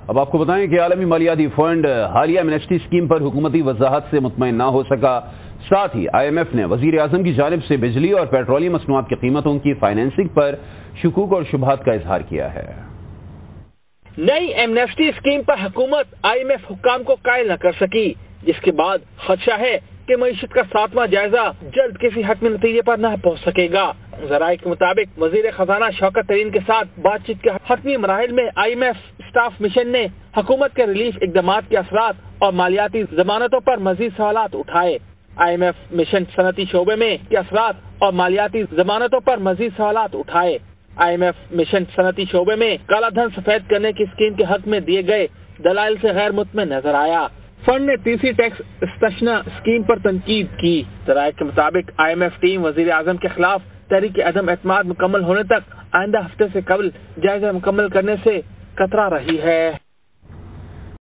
اب آپ کو بتائیں کہ عالمی مالیاتی فنڈ حالیہ ایمنسٹی اسکیم پر حکومتی وضاحت سے مطمئن نہ ہو سکا۔ ساتھ ہی IMF نے وزیر اعظم کی جانب سے بجلی اور پیٹرولیم مصنوعات کی قیمتوں کی فائنینسنگ پر شکوک اور شبہات کا اظہار کیا ہے۔ نئی ایمنسٹی اسکیم پر حکومت IMF حکام کو قائل نہ کر سکی، جس کے بعد خدشہ ہے کہ معیشت کا 7واں جائزہ جلد کسی حتمی نتیجے پر نہ پہنچ سکے گا۔ ذرائع کے مطابق وزیر خزانہ شوکت ترین کے ساتھ بات چیت کے حتمی مراحل میں IMF اسٹاف مشن نے حکومت کے ریلیف اقدامات کے اثرات اور مالیاتی ضمانتوں پر مزید سوالات اٹھائے۔ IMF مشن صنعتی شعبے میں کے اثرات اور مالیاتی ضمانتوں پر مزید سوالات اٹھائے۔ IMF مشن صنعتی شعبے میں کالا دھن سفید کرنے کی اسکیم کے حق میں دیے گئے دلائل سے غیر مطمئن نظر آیا۔ فنڈ نے تیسری ٹیکس استثنا اسکیم پر تنقید کی۔ ذرائع کے مطابق IMF ٹیم وزیر اعظم کے خلاف تحریک عدم اعتماد مکمل ہونے تک آئندہ ہفتے سے قبل جائزہ مکمل کرنے سے کترا رہی ہے۔